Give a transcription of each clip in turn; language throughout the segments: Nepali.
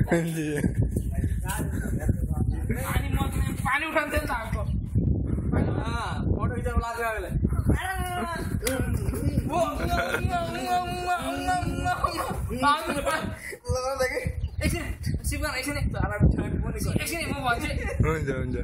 पानी उठाउँथ्यो नि त आपको फोटो खिचाउनु लाग्यो अहिले एकछिन म भन्छु हुन्छ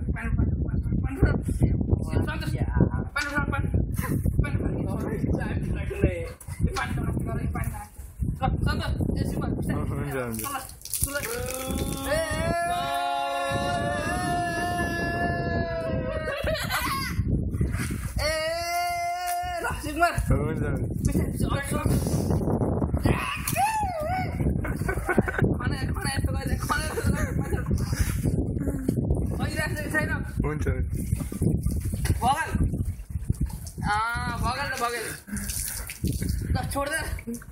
भगल छोड़ दे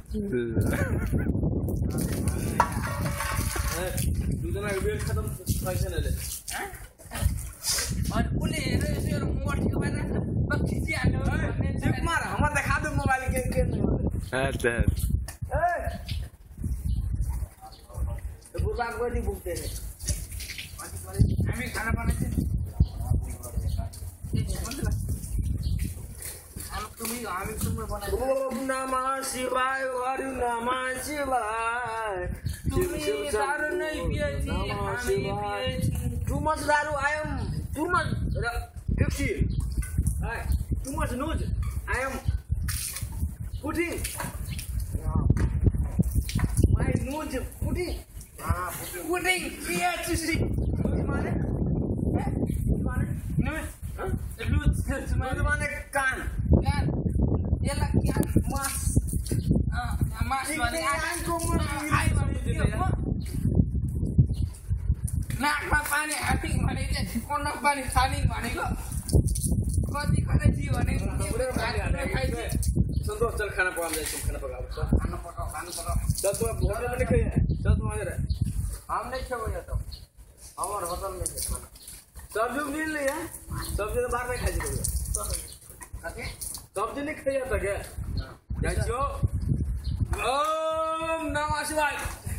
दुईजनाको बेल खतम छैन अहिले अनि उसले हेरेर यसो एउटा मोबाइल ठिक भएर बस खिचिहाल्यो मार हमरा देखा दे मोबाइल के अच्छा तो बुझा गरी बुझते हैं हामी खाना बनाउँछौँ हामी तुम्ही बनाउँछौँ ओम नमः शिवाय हरि नमः शिवाय तुम्ही दारू नै पिएछि हामी पिएछि too much daru I am too much Dixie hey too much nose I am putting my nose putting पुडिङ पिएछि माने लुज नोज माने कान यसलाई क्या मास मास भने नाकमा पानी हाल्ने भनेको कन्डम पानी खाने भनेको कति कतै थियो भने संतोष चल खाना पकाउन जाइछौँ खाना पकाऊ खाना पकाऊ चल तू भोर में लिखे चल तू आजा हम नहीं खेबो तो हमार होटल में से खाना सब्जी मिल लिया सब्जी तो बाहर में खाई जाओगे सब्जी नहीं खाई जाता क्या जाइयो ओम नमः शिवाय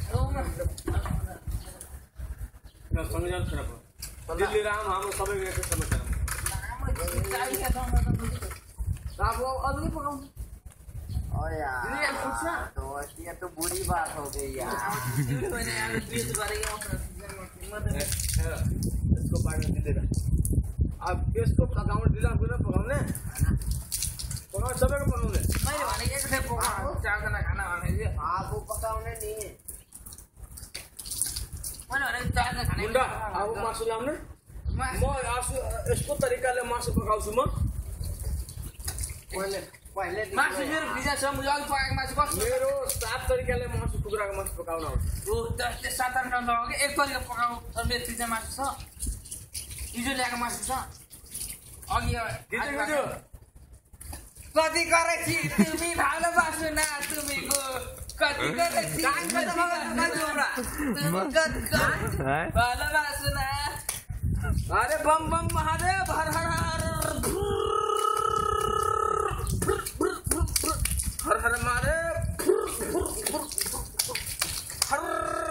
ना सँगै जान्छ खाना पकाऊ दिल्ली राम हाम्रो सबै गएको समस्या अब अरू नहीं पकाऊ यार तो ये तो बुरी बात हो गई यार इसको पानी दीजिएगा अब इसको पकाउन दिला पूरा पकाउने पकाउन सबैको पकाउने मैले भनेको एकै पकाउनु चारजना खाना भने आफू पकाउने नि मैले भनेको चारजना खाना मुन्डा अब मासु ल्याउने म यसको तरिकाले मासु पकाउँछु म पहिले मासु मेरो भिजा छ म अघि पकाएको मासु कस्तो मेरो सात तरिकाले मासु कुखुराको मासु पकाउन आउँछ ओ त्यस्तै 7-8 टन हो कि एक तरिका पकाउ मेरो भिजा मासु छ हिजो ल्याएको मासु छ अघि कति गरेछि तिमी भालोबासु ना तिमीको कति गरेछि भालोबासु ना अरे बम बम महादेव हर हर हर हर हर महादेव हर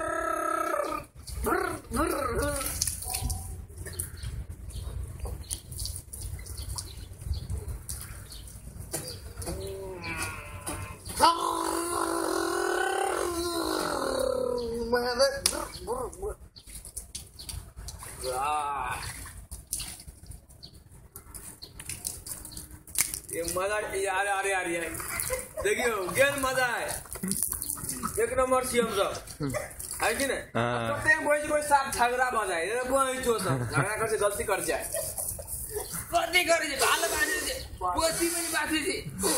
ये मजा यार अरे यार ये देखियो गेल मजा है एक नंबर सी हम सब है कि नहीं प्रत्येक कोई साथ झगड़ा बजाए ये कोई जो सब झगड़ा कर गलती कर जाए कति गरेछि भालो बाँधेछि पोथी पनि बाँधेछि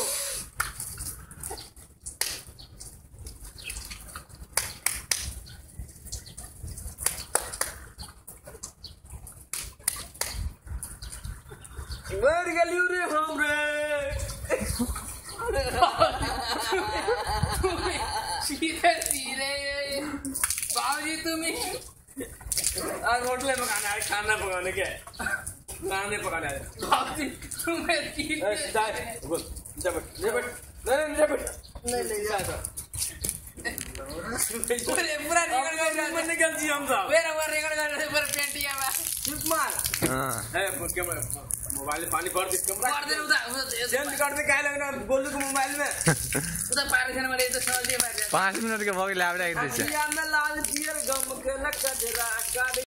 Where गेलियो रे हमरे सीधे सीधे बाबूजी तुम्ही आज होटल में खाना पकाने क्या खाने पकाने बाबूजी तुम्हें सीधे बोल जब नहीं पूरा में निकल जी हम सब मेरा वो रिकॉर्ड कर रहे पर पेंटिया में चुप मार हां है मोबाइल पानी भर दे कैमरा कर दे उधर चेंज कर दे काहे लगना बोलू के मोबाइल में उधर पार खाने वाले तो समझ दिए 5 मिनट के भोग लावड़ा अंदर लाल जियर गम के लक्का जरा